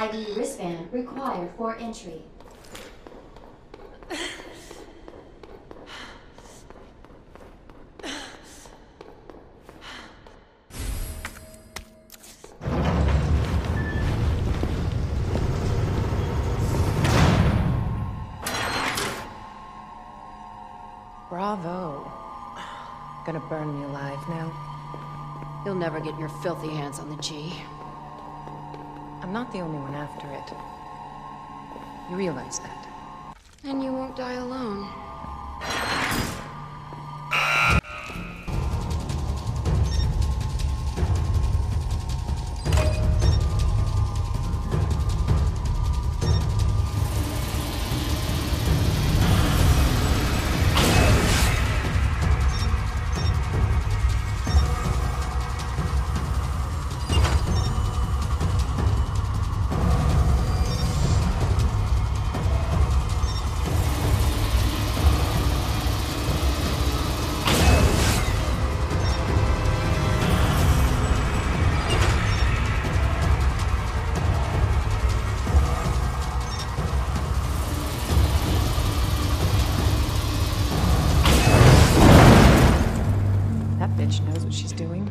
ID wristband required for entry. Bravo. Gonna burn me alive now. You'll never get your filthy hands on the G. I'm not the only one after it. You realize that? And you won't die alone. She knows what she's doing.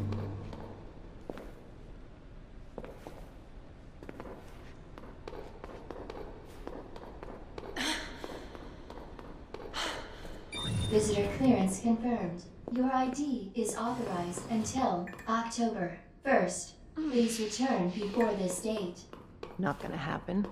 Visitor clearance confirmed. Your ID is authorized until October 1st. Please return before this date. Not gonna happen.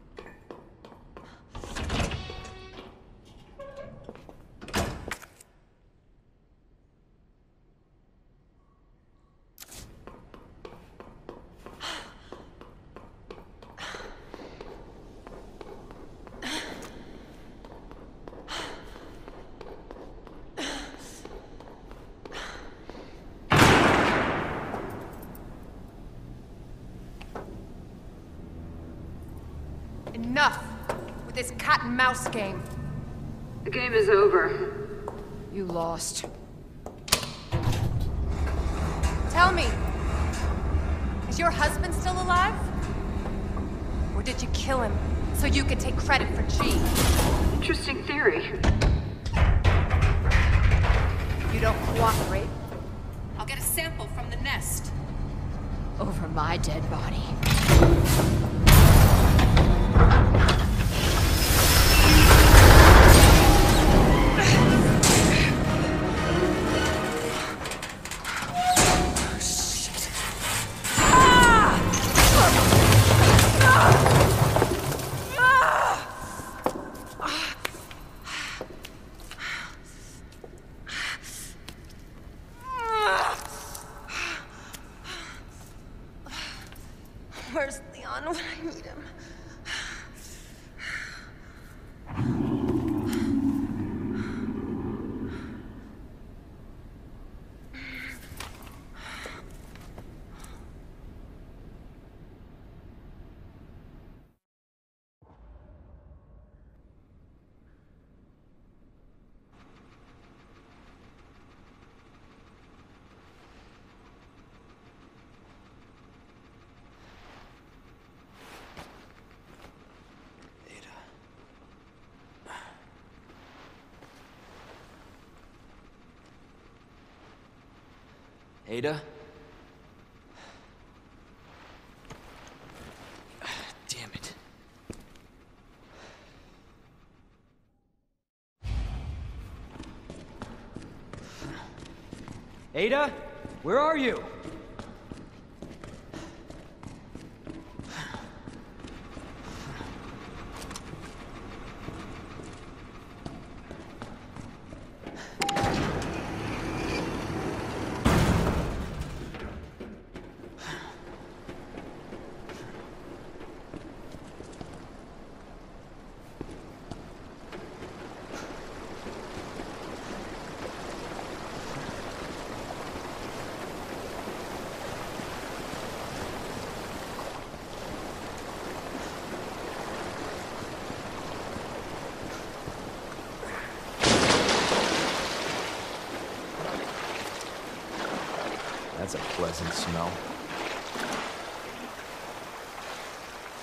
Enough with this cat and mouse game. The game is over. You lost. Tell me, is your husband still alive? Or did you kill him so you could take credit for G? Interesting theory. You don't cooperate, I'll get a sample from the nest. Over my dead body. Where's Leon when I need him? Ada? Damn it. Ada? Where are you? That's a pleasant smell.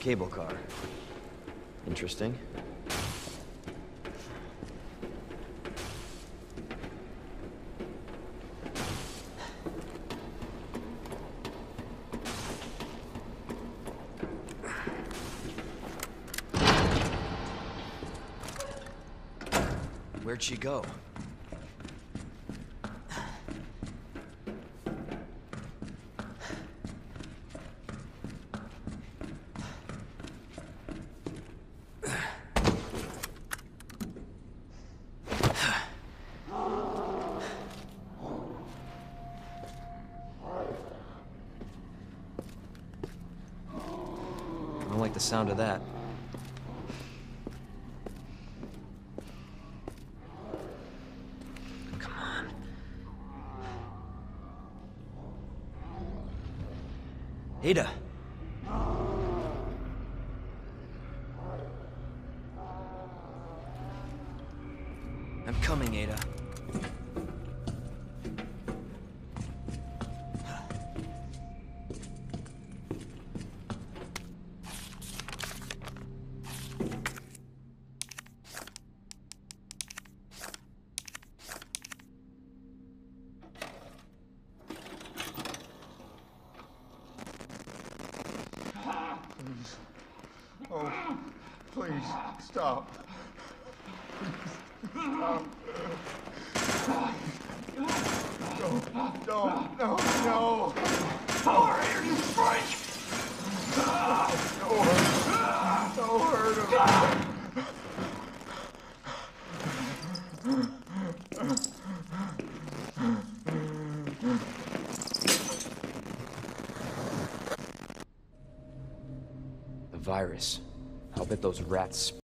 cable car. Interesting. Where'd she go? I don't like the sound of that. Come on. Ada! I'm coming, Ada. Oh, please, stop. Don't, no. Sorry, you freak! Don't hurt him. The virus. I'll bet those rats